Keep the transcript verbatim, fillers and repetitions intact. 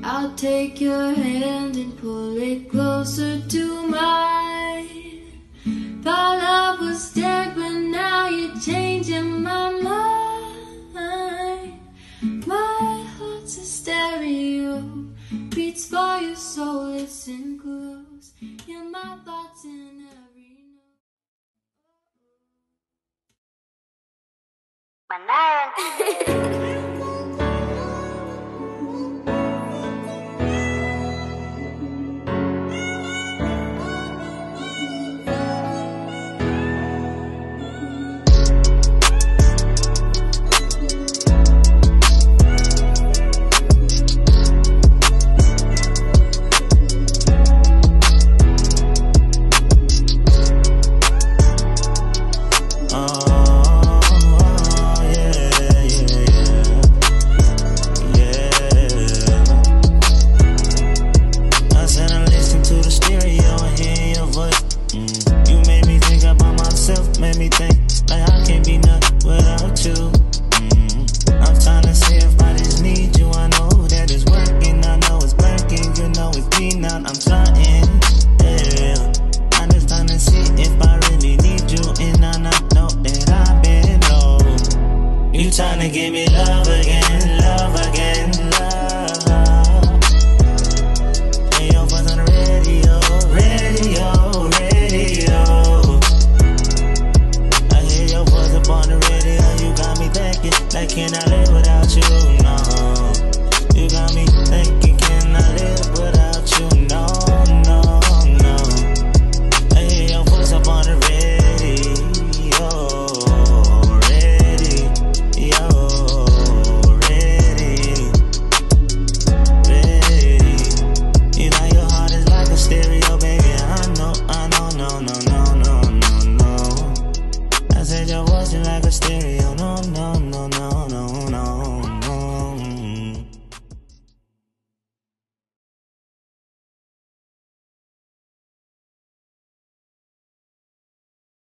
I'll take your hand and pull it closer to mine. Thought love was dead, but now you're changing my mind. My heart's a stereo, beats for your soul, listen close. Hear my thoughts in every note.